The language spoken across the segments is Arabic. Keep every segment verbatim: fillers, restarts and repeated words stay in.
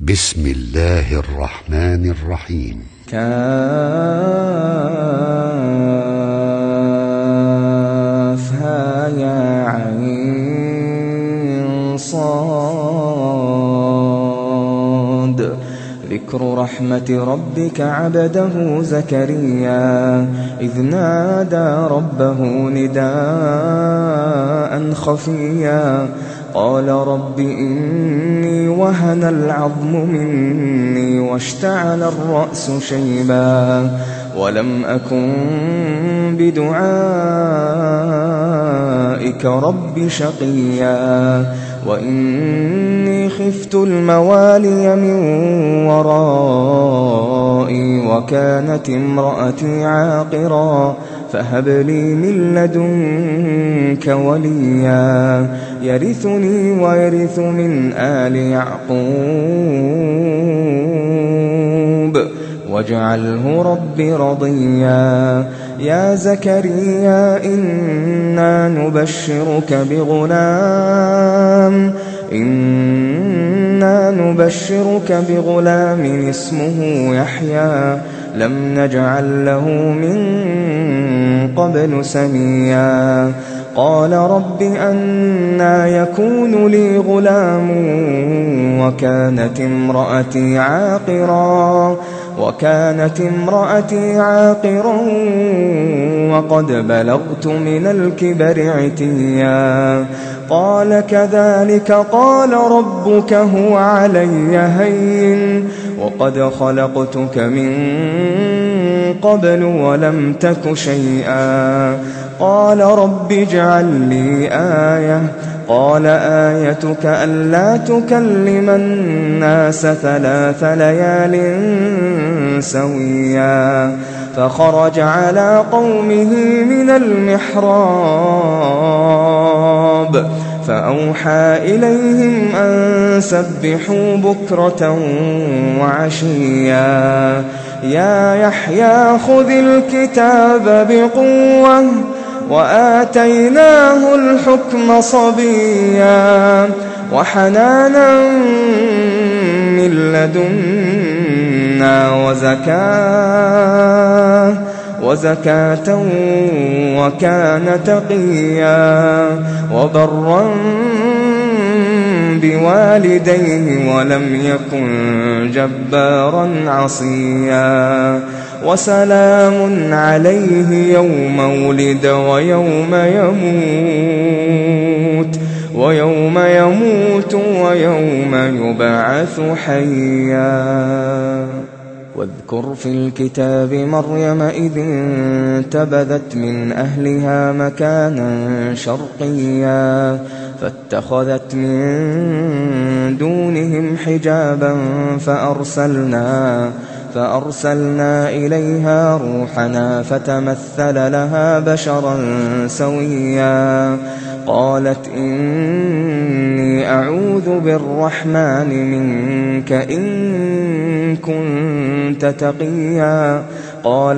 بسم الله الرحمن الرحيم. كافها يا عين صاد. ذكر رحمة ربك عبده زكريا إذ نادى ربه نداء خفيا قال رب إني وهن العظم مني واشتعل الرأس شيبا ولم أكن بدعائك رب شقيا وإني خفت الموالي من ورائي وكانت امرأتي عاقرا فهب لي من لدنك وليا يرثني ويرث من آل يعقوب واجعله رب رضيا. يا زكريا إنا نبشرك بغلام إنا نبشرك بغلام اسمه يحيى لم نجعل له من قبل سميا. قال رب أنى يكون لي غلام وكانت امرأتي عاقرا وكانت امرأتي عاقرا وقد بلغت من الكبر عتيا. قال كذلك قال ربك هو علي هين وقد خلقتك من قبل ولم تك شيئا. قال رب اجعل لي آية قال آيتك ألا تكلم الناس ثلاث ليال سويا. فخرج على قومه من المحراب فأوحى إليهم أن سبحوا بكرة وعشيا. يا يحيى خذ الكتاب بقوة وآتيناه الحكم صبيا وحنانا من لدنا وزكاة وزكاة وكان تقيا وبرا بوالديه ولم يكن جبارا عصيا. وسلام عليه يوم ولد ويوم يموت ويوم يموت ويوم يبعث حيا. واذكر في الكتاب مريم إذ انتبذت من أهلها مكانا شرقيا فاتخذت من دونهم حجابا فأرسلنا فأرسلنا إليها روحنا فتمثل لها بشرا سويا. قالت إني أعوذ بالرحمن منك إن كنت تقيا. قال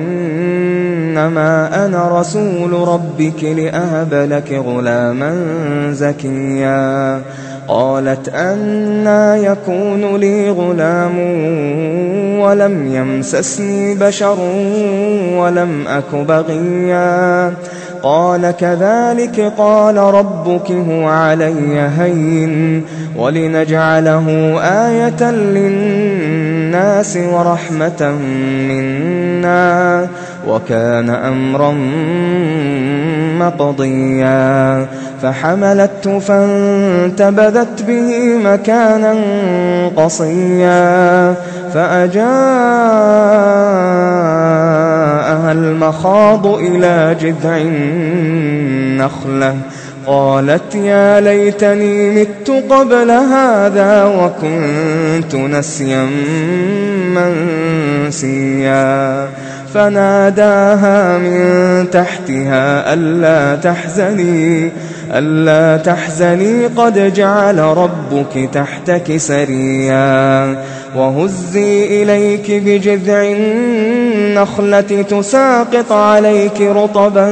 إنما أنا رسول ربك لأهب لك غلاما زكيا. قالت أنى يكون لي غلام ولم يمسسني بشر ولم أك بغيا. قال كذلك قال ربك هو علي هين ولنجعله آية للناس ورحمة منا وكان أمرا مقضيا. فحملته فانتبذت به مكانا قصيا فأجاءها المخاض إلى جذع النخلة قالت يا ليتني مت قبل هذا وكنت نسيا منسيا. فناداها من تحتها ألا تحزني ألا تحزني قد جعل ربك تحتك سريا. وهزي إليك بجذع النخلة تساقط عليك رطبا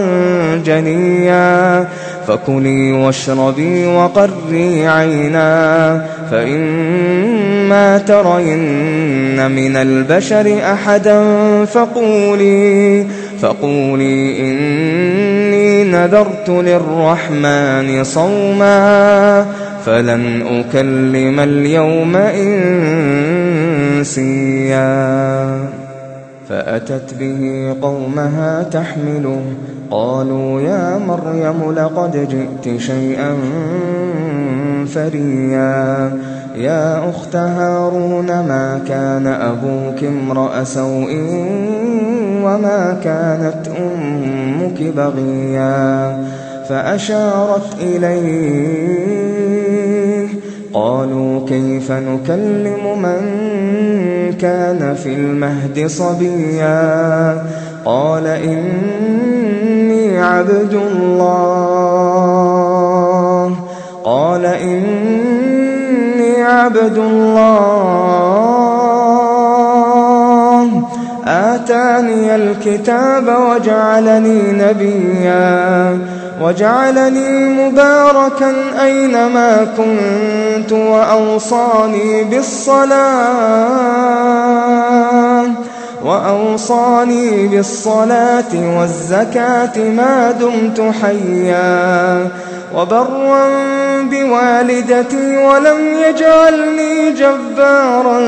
جنيا فكلي واشربي وقري عينا فإما ترين من البشر أحدا فقولي, فقولي إني نذرت للرحمن صوما فلن أكلم اليوم إنسيا. فأتت به قومها تحمله قالوا يا مريم لقد جئت شيئا فريا. يا أخت هارون ما كان أبوك امرأ سوء وما كانت أمك بغيا. فأشارت إليه قالوا كيف نكلم من كان في المهد صبيا. قال إني عبد الله قال إني عبد الله آتاني الكتاب وجعلني نبيا وجعلني مباركا أينما كنت وأوصاني بالصلاة وأوصاني بالصلاة والزكاة ما دمت حيا وبرا بوالدتي ولم يجعلني جبارا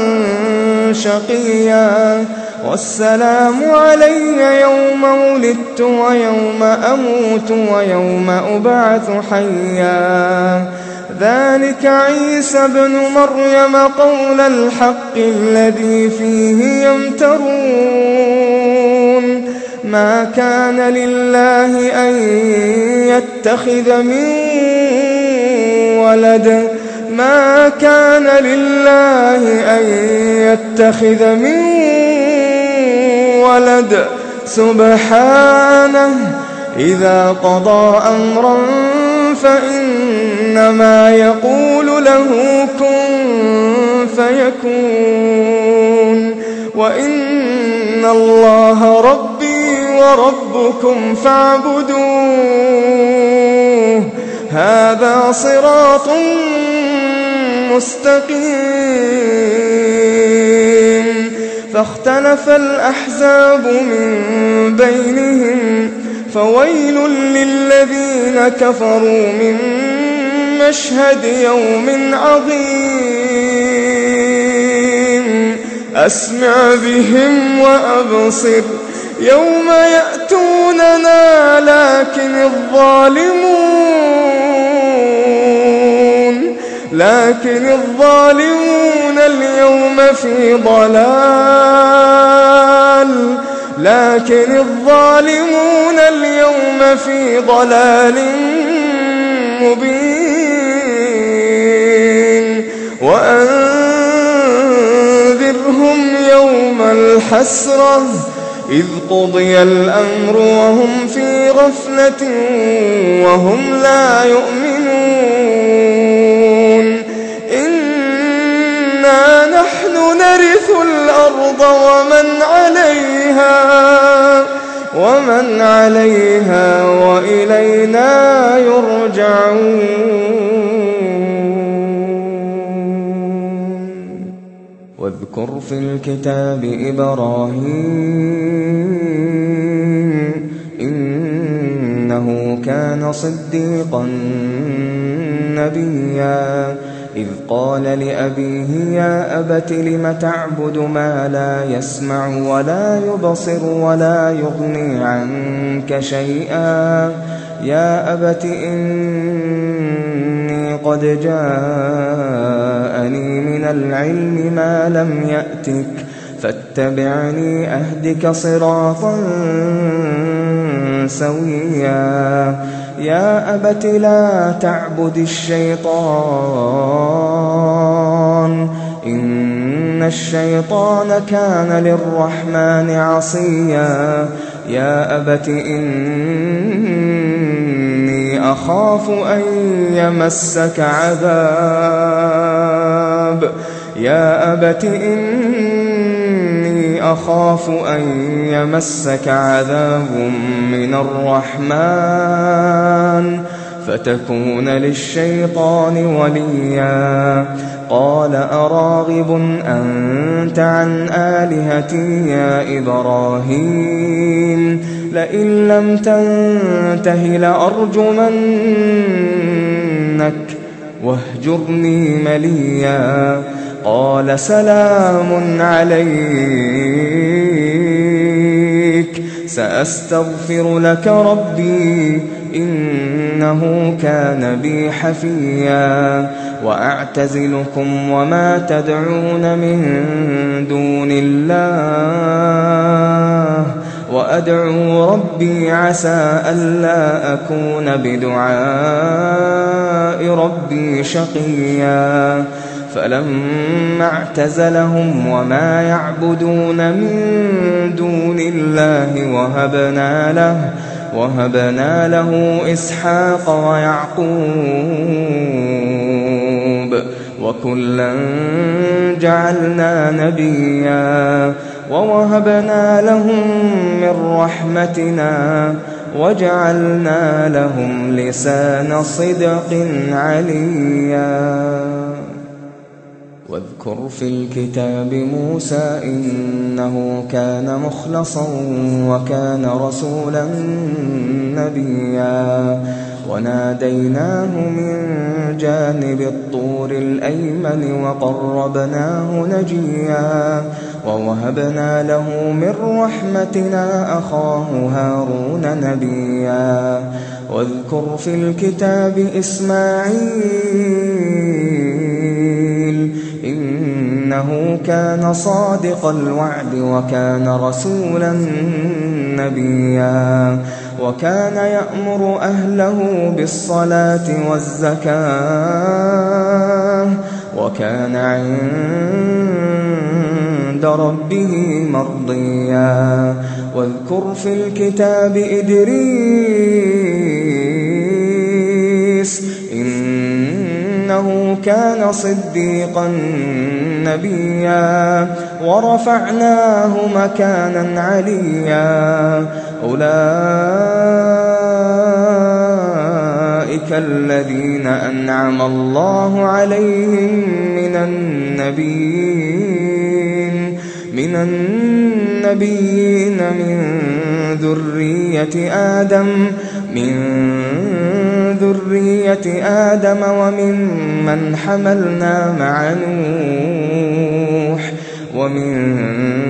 شقيا. والسلام علي يوم ولدت ويوم أموت ويوم أبعث حيا. ذلك عيسى ابن مريم قول الحق الذي فيه يمترون. ما كان لله أن يتخذ من ولد ما كان لله أن يتخذ من ولد سبحانه إذا قضى أمرا فإنما يقول له كن فيكون. وإن الله ربي وربكم فاعبدوه هذا صراط مستقيم. فاختلف الأحزاب من بينهم فويل للذين كفروا من مشهد يوم عظيم. أسمع بهم وأبصر يوم يأتوننا لكن الظالمون لكن الظالمون اليوم في ضلال لكن الظالمون اليوم في ضلال مبين. وأنذرهم يوم الحسرة إذ قضي الأمر وهم في غفلة وهم لا يؤمنون. إنا نحن نرث الأرض ومن عليها ومن عليها وإلينا يرجعون. واذكر في الكتاب إبراهيم إنه كان صديقا نبيا. إذ قال لأبيه يا أبت لم تعبد ما لا يسمع ولا يبصر ولا يغني عنك شيئا. يا أبت إني قد جاءني من العلم ما لم يأتك فاتبعني أهدك صراطا سويا. يا أبت لا تعبد الشيطان إن الشيطان كان للرحمن عصيا. يا أبت إني أخاف أن يمسك عذاب يا أبت إني أخاف أن يمسك عذاب من الرحمن فتكون للشيطان وليا قال أراغب أنت عن آلهتي يا إبراهيم لئن لم تنته لأرجمنك واهجرني مليا قال سلام عليك سأستغفر لك ربي إنه كان بي حفيا وأعتزلكم وما تدعون من دون الله وأدعو ربي عسى ألا أكون بدعاء ربي شقيا فلما اعتزلهم وما يعبدون من دون الله وهبنا له وهبنا له إسحاق ويعقوب وكلا جعلنا نبيا ووهبنا لهم من رحمتنا وجعلنا لهم لسان صدق عليا واذكر في الكتاب موسى إنه كان مخلصا وكان رسولا نبيا وناديناه من جانب الطور الأيمن وقربناه نجيا ووهبنا له من رحمتنا أخاه هارون نبيا واذكر في الكتاب إسماعيل إنه كان صادق الوعد وكان رسولا نبيا وكان يأمر أهله بالصلاة والزكاة وكان عند ربه مرضيا واذكر في الكتاب إدريس إنه كان صديقا نبيا ورفعناه مكانا عليا أولئك الذين أنعم الله عليهم من النبيين من النبيين من ذرية آدم من ذرية آدم وممن حملنا مع نوح ومن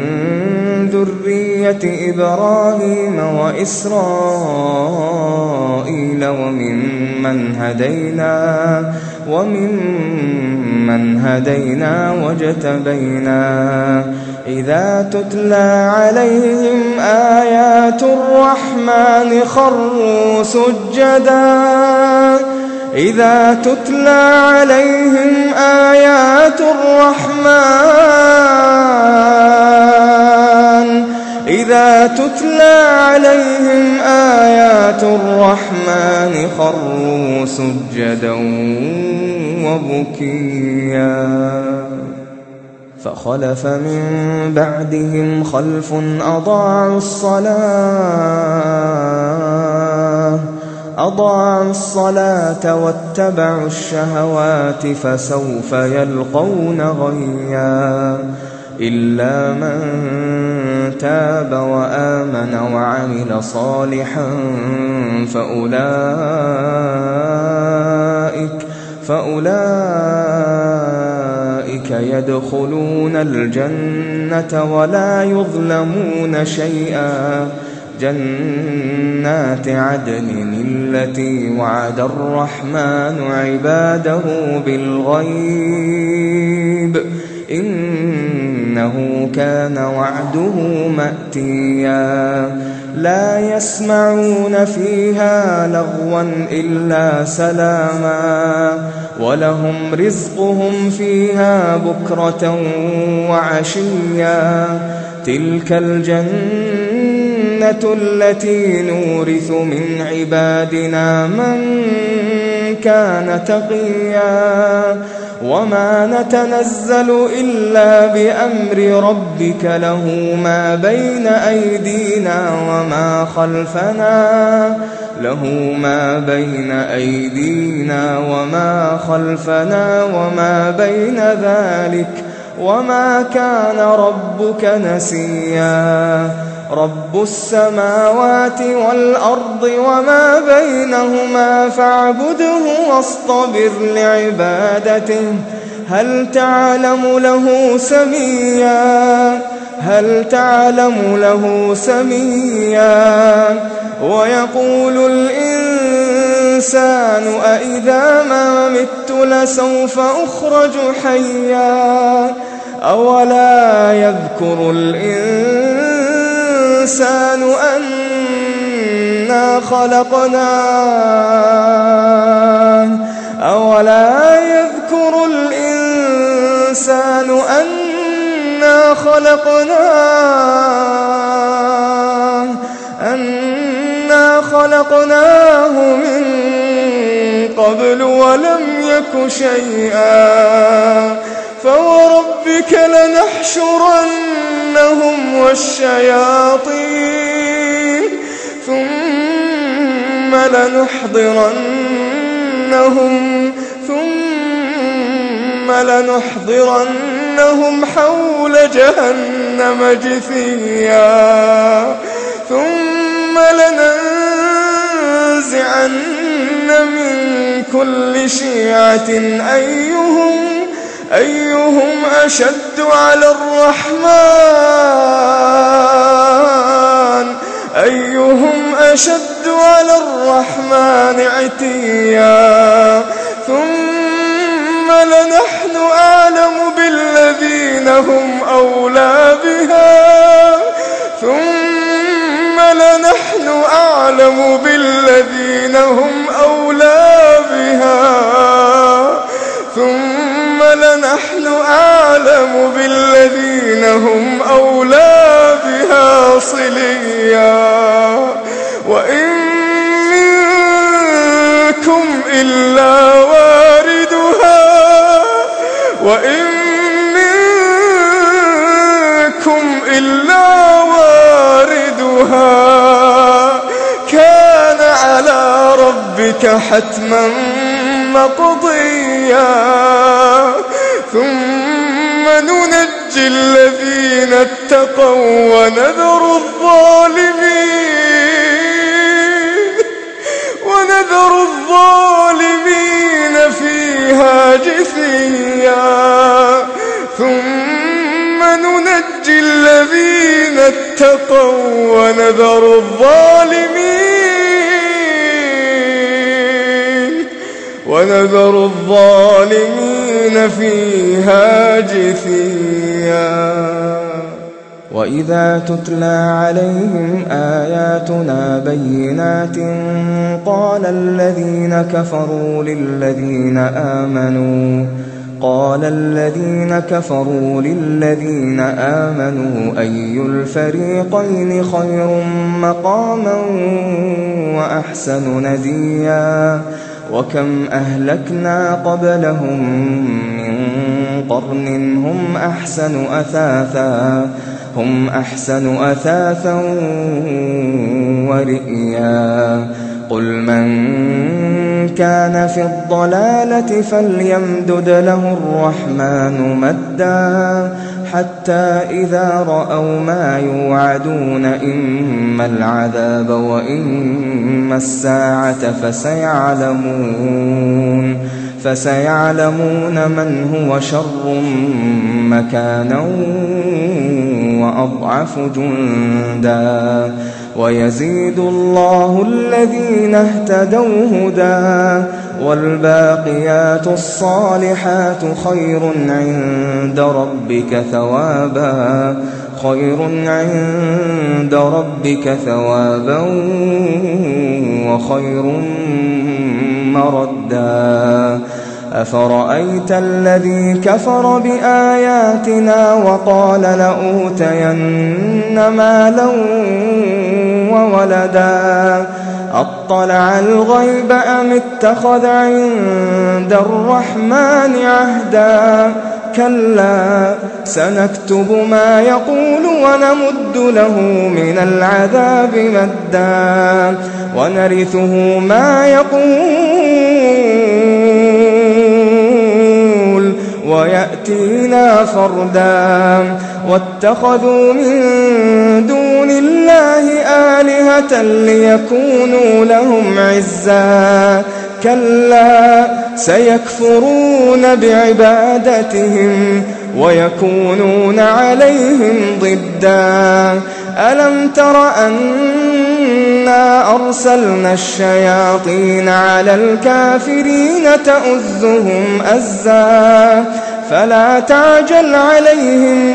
ذرية إبراهيم وإسرائيل وممن هدينا وممن هدينا واجتبينا إذا تتلى عليهم آيات الرحمن خروا سجدا إذا تتلى عليهم آيات الرحمن إذا تتلى عليهم آيات الرحمن خروا سجدا وبكيا فخلف من بعدهم خلف أضاعوا الصلاة أضاعوا الصلاة واتبعوا الشهوات فسوف يلقون غيا إلا من تاب وآمن وعمل صالحا فأولئك فأولئك يدخلون الجنة ولا يظلمون شيئا جنات عدن التي وعد الرحمن عباده بالغيب إنه كان وعده مأتيا لا يسمعون فيها لغوا إلا سلاما ولهم رزقهم فيها بكرة وعشيا تلك الجنة التي نورث من عبادنا من كان تقيا وما نتنزل إلا بأمر ربك له ما بين أيدينا وما خلفنا له ما بين أيدينا وما خلفنا وما بين ذلك وما كان ربك نسيا رب السماوات والأرض وما بينهما فاعبده واصطبر لعبادته هل تعلم له سميا هل تعلم له سميا ويقول الإنسان أإذا ما مت لسوف أخرج حيا أولا يذكر الإنسان أنا خلقناه أولا يذكر الإنسان أنا خلقناه أنا خلقناه من قبل ولم يك شيئا فوربك لنحشرنهم والشياطين ثم لنحضرنهم ثم لنحضرنهم حول جهنم جثيا ثم لننزعن من كل شيعة أيهم أيهم أشد على الرحمن أيهم أشد على الرحمن عتيا ثم لنحن أعلم بالذين هم أولى بها ثم لنحن أعلم بالذين هم أولى بها ثم لنحن أعلم بالذين هم أولى بها صليا وإن منكم إلا واردها وإن منكم إلا واردها كان على ربك حتما مقضيا ثم ننجي الذين اتقوا ونذر الظالمين ونذر الظالمين فيها جثيا ثم ننجي الذين اتقوا ونذر الظالمين ونذر الظالمين فيها جثيا وإذا تتلى عليهم آياتنا بينات قال الذين كفروا للذين آمنوا قال الذين كفروا للذين آمنوا أي الفريقين خير مقاما وأحسن نديا وكم أهلكنا قبلهم من قرن هم أحسن أثاثا هم أحسن أثاثا ورئيا قل من كان في الضلالة فليمدد له الرحمن مدا حتى إذا رأوا ما يوعدون إما العذاب وإما الساعة فسيعلمون فسيعلمون من هو شر مكانا وأضعف جندا ويزيد الله الذين اهتدوا هدى والباقيات الصالحات خير عند ربك ثوابا خير عند ربك ثوابا وخير مردا أفرأيت الذي كفر بآياتنا وقال لأوتين مالا وولدا أطلع الغيب أم اتخذ عند الرحمن عهدا كلا سنكتب ما يقول ونمد له من العذاب مدا ونرثه ما يقول ويأتينا فردا واتخذوا من دون الله آلهة ليكونوا لهم عزا كلا سيكفرون بعبادتهم ويكونون عليهم ضدا ألم تر أنا أرسلنا الشياطين على الكافرين تؤزهم أزا فلا تعجل عليهم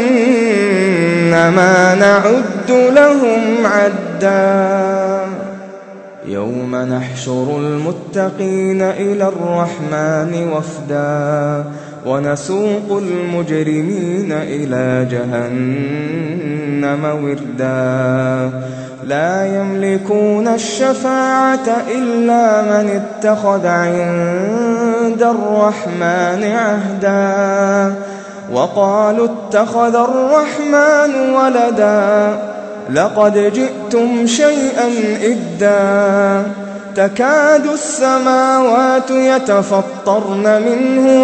إنما نعد لهم عدا يوم نحشر المتقين إلى الرحمن وفدا ونسوق المجرمين إلى جهنم وردا لا يملكون الشفاعة إلا من اتخذ عند الرحمن عهدا وقالوا اتخذ الرحمن ولدا لقد جئتم شيئا إدا تكاد السماوات يتفطرن منه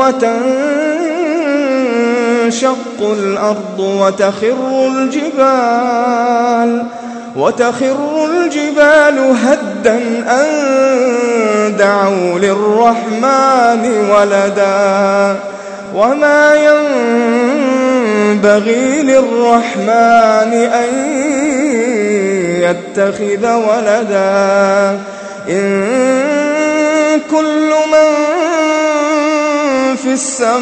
وتنشق الأرض وتخر الجبال وتخر الجبال هدا أن دعوا للرحمن ولدا وما ينبغي للرحمن أن يتخذ ولدا إن كل من في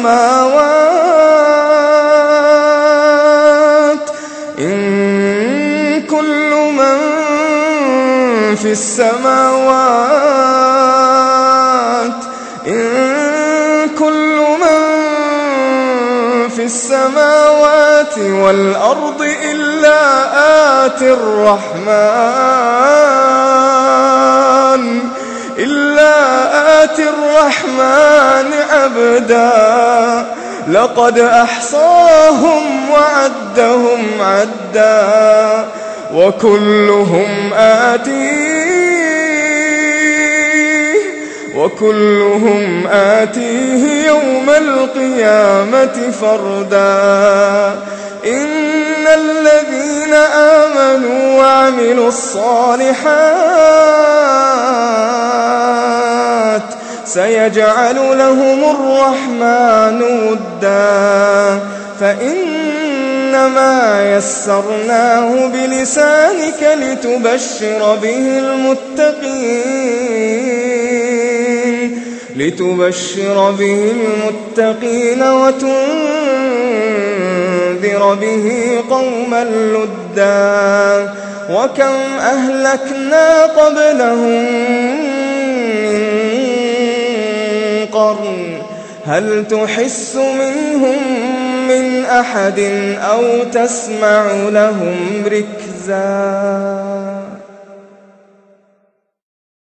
السماوات إن كل من في السماوات إن كل من في السماوات والأرض إلا آتي الرحمن إلا آتي الرحمن عبدا لقد أحصاهم وعدهم عدا وكلهم آتيه وكلهم آتيه يوم القيامة فردا إن الذين آمنوا وعملوا الصالحات سيجعل لهم الرحمن ودا فإنما يسرناه بلسانك لتبشر به المتقين لتبشر به المتقين وتنذر به قوما لدا وكم أهلكنا قبلهم من قرن هل تحس منهم من أحد أو تسمع لهم ركزا